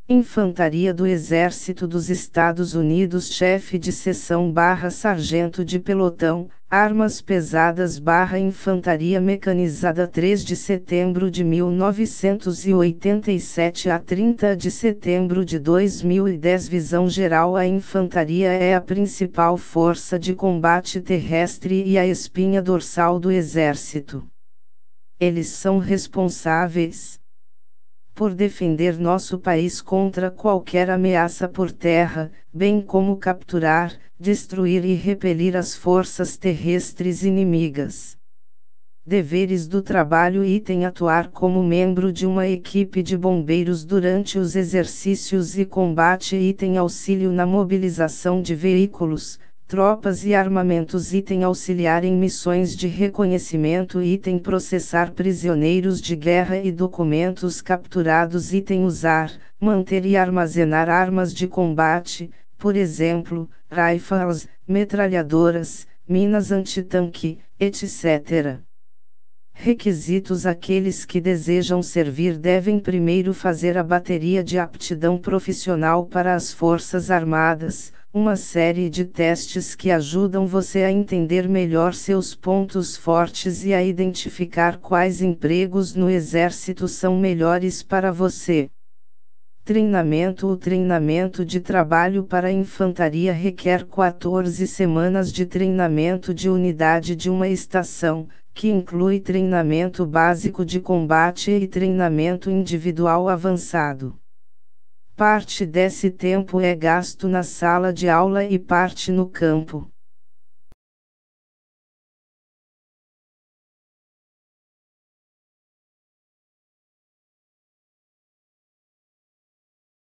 Infantaria do Exército dos Estados Unidos, chefe de seção / sargento de pelotão, armas pesadas / infantaria mecanizada, 3 de setembro de 1987 a 30 de setembro de 2010. Visão geral: a infantaria é a principal força de combate terrestre e a espinha dorsal do Exército. Eles são responsáveis por defender nosso país contra qualquer ameaça por terra, bem como capturar, destruir e repelir as forças terrestres inimigas. Deveres do trabalho: item atuar como membro de uma equipe de bombeiros durante os exercícios e combate, item auxílio na mobilização de veículos, tropas e armamentos, item auxiliar em missões de reconhecimento, item processar prisioneiros de guerra e documentos capturados, item usar, manter e armazenar armas de combate, por exemplo, rifles, metralhadoras, minas antitanque, etc. Requisitos: aqueles que desejam servir devem primeiro fazer a bateria de aptidão profissional para as Forças Armadas, uma série de testes que ajudam você a entender melhor seus pontos fortes e a identificar quais empregos no Exército são melhores para você. Treinamento: o treinamento de trabalho para a infantaria requer 14 semanas de treinamento de unidade de uma estação, que inclui treinamento básico de combate e treinamento individual avançado. Parte desse tempo é gasto na sala de aula e parte no campo.